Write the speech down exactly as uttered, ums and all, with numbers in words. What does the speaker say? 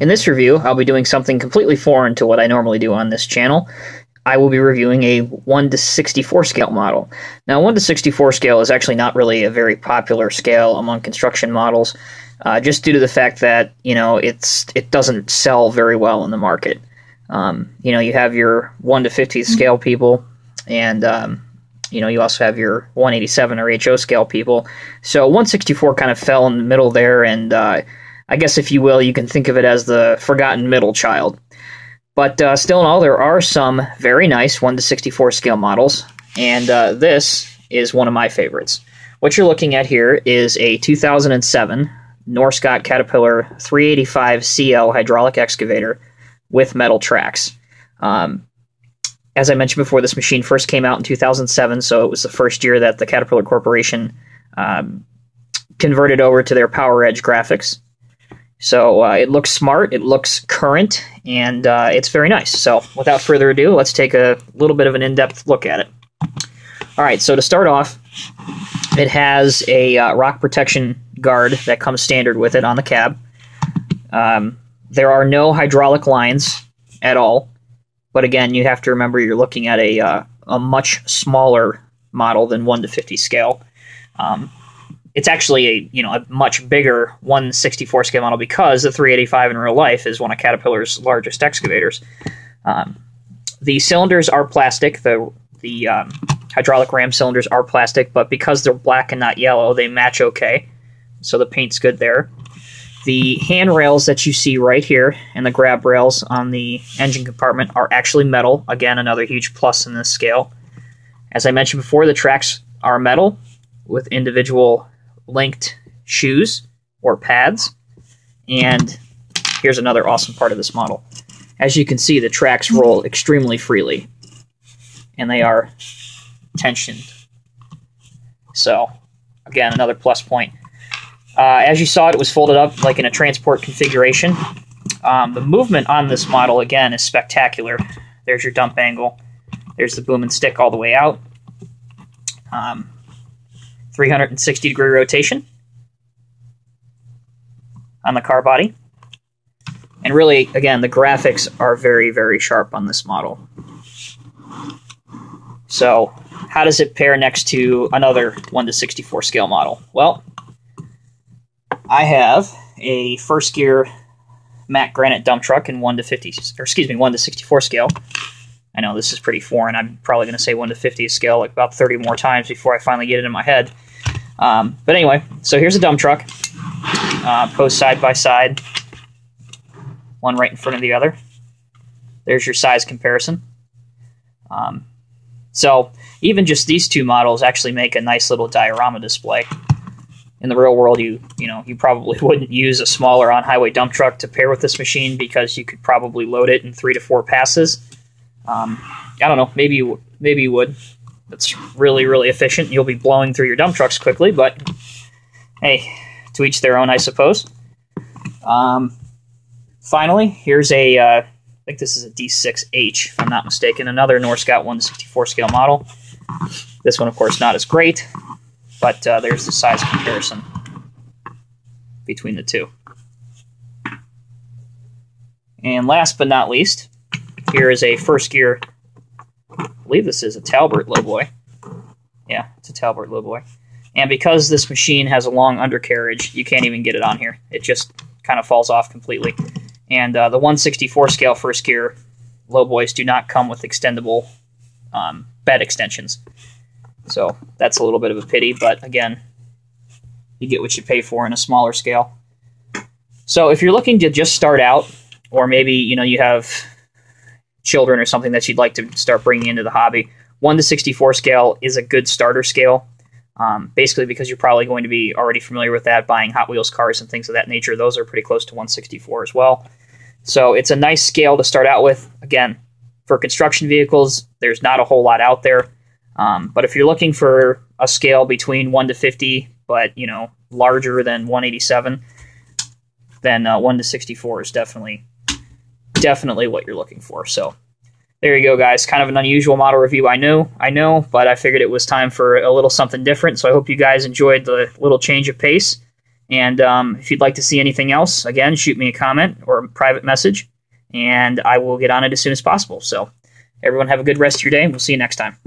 In this review, I'll be doing something completely foreign to what I normally do on this channel. I will be reviewing a one to sixty-four scale model. Now, one to sixty-four scale is actually not really a very popular scale among construction models, uh, just due to the fact that, you know, it's it doesn't sell very well in the market. Um, you know, you have your one to fifty scale people, and um, you know, you also have your one eighty-seven or H O scale people. So one sixty-four kind of fell in the middle there, and uh, I guess, if you will, you can think of it as the forgotten middle child. But uh, still in all, there are some very nice one to sixty-four scale models, and uh, this is one of my favorites. What you're looking at here is a two thousand seven Norscot Caterpillar three eighty-five C L hydraulic excavator with metal tracks. Um, as I mentioned before, this machine first came out in two thousand seven, so it was the first year that the Caterpillar Corporation um, converted over to their Power Edge graphics. So uh, it looks smart, it looks current, and uh, it's very nice. So without further ado, let's take a little bit of an in-depth look at it. All right, so to start off, it has a uh, rock protection guard that comes standard with it on the cab. Um, there are no hydraulic lines at all, but again, you have to remember you're looking at a, uh, a much smaller model than one to fifty scale. Um, It's actually a you know a much bigger one sixty-four scale model because the three eighty-five in real life is one of Caterpillar's largest excavators. Um, the cylinders are plastic. The the um, hydraulic ram cylinders are plastic, but because they're black and not yellow, they match okay. So the paint's good there. The handrails that you see right here and the grab rails on the engine compartment are actually metal. Again, another huge plus in this scale. As I mentioned before, the tracks are metal with individual linked shoes or pads, and here's another awesome part of this model. As you can see, the tracks roll extremely freely, and they are tensioned. So, again, another plus point. Uh, as you saw, it was folded up like in a transport configuration. Um, the movement on this model, again, is spectacular. There's your dump angle. There's the boom and stick all the way out. Um, three hundred sixty degree rotation on the car body. And really, again, the graphics are very, very sharp on this model. So, how does it pair next to another one to sixty-four scale model? Well, I have a first gear Mack Granite dump truck in one to fifty, or excuse me, one to sixty-four scale. I know this is pretty foreign. I'm probably going to say one to fifty scale like about thirty more times before I finally get it in my head. Um, but anyway, so here's a dump truck, uh, posed side by side, one right in front of the other. There's your size comparison. Um, so even just these two models actually make a nice little diorama display. In the real world, you you know you probably wouldn't use a smaller on-highway dump truck to pair with this machine because you could probably load it in three to four passes. Um, I don't know, maybe you, maybe you would. It's really, really efficient. You'll be blowing through your dump trucks quickly, but hey, to each their own, I suppose. Um, finally, here's a, uh, I think this is a D six H, if I'm not mistaken, another Norscot one to sixty-four scale model. This one, of course, not as great, but uh, there's the size comparison between the two. And last but not least, here is a first gear, I believe this is a Talbert lowboy. Yeah, it's a Talbert lowboy. And because this machine has a long undercarriage, you can't even get it on here. It just kind of falls off completely. And uh, the one sixty-four scale first gear lowboys do not come with extendable um, bed extensions. So that's a little bit of a pity, but again, you get what you pay for in a smaller scale. So if you're looking to just start out, or maybe you know you have children or something that you'd like to start bringing into the hobby, one to sixty-four scale is a good starter scale. Um, basically because you're probably going to be already familiar with that, buying Hot Wheels cars and things of that nature. Those are pretty close to one sixty-four as well. So it's a nice scale to start out with. Again, for construction vehicles, there's not a whole lot out there. Um, but if you're looking for a scale between one to fifty, but you know larger than one eighty-seven, then uh, one to sixty-four is definitely definitely what you're looking for. So there you go, guys. Kind of an unusual model review, I know, I know, but I figured it was time for a little something different. So I hope you guys enjoyed the little change of pace. And um, if you'd like to see anything else, again, shoot me a comment or a private message, and I will get on it as soon as possible. So everyone have a good rest of your day, and we'll see you next time.